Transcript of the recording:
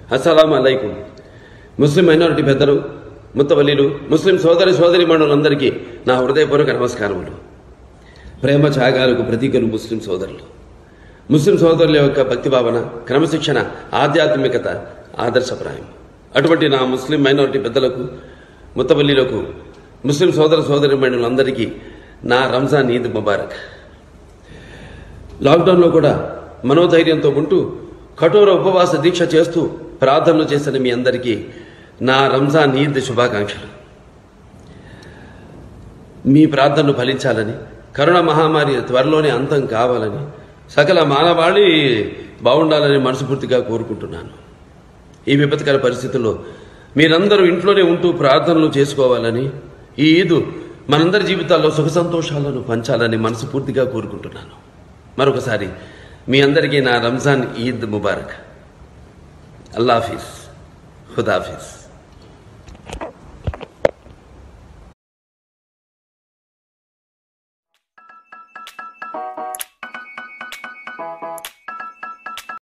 అస్సలాము అలైకుం. ముస్లిం మైనారిటీ పెద్దలు, ముత్తవల్లీలు, ముస్లిం సోదరి సోదరీమణులందరికీ నా హృదయపూర్వక నమస్కారములు. ప్రేమ త్యాగాలకు ప్రతీకలు ముస్లిం సోదరులు. ముస్లిం సోదరుల యొక్క భక్తి భావన, క్రమశిక్షణ, ఆధ్యాత్మికత ఆదర్శప్రాయం. అటువంటి నా ముస్లిం మైనారిటీ పెద్దలకు, ముత్తవల్లీలకు, ముస్లిం సోదర సోదరీమణులందరికీ నా రంజాన్ ఈద్ ముబారక్. లాక్డౌన్లో కూడా మనోధైర్యంతో ఉంటూ కఠోర ఉపవాస దీక్ష చేస్తూ ప్రార్థనలు చేసిన మీ అందరికీ నా రంజాన్ ఈద్ శుభాకాంక్షలు. మీ ప్రార్థనలు ఫలించాలని, కరోనా మహమ్మారి త్వరలోనే అంతం కావాలని, సకల మానవాళి బాగుండాలని మనస్ఫూర్తిగా కోరుకుంటున్నాను. ఈ విపత్కర పరిస్థితుల్లో మీరందరూ ఇంట్లోనే ఉంటూ ప్రార్థనలు చేసుకోవాలని, ఈ ఈద్ మనందరి జీవితాల్లో సుఖ సంతోషాలను పంచాలని మనస్ఫూర్తిగా కోరుకుంటున్నాను. మరొకసారి మీ అందరికీ నా రంజాన్ ఈద్ ముబారక్. అల్లాహఫీజ్, ఖుదాఫీజ్.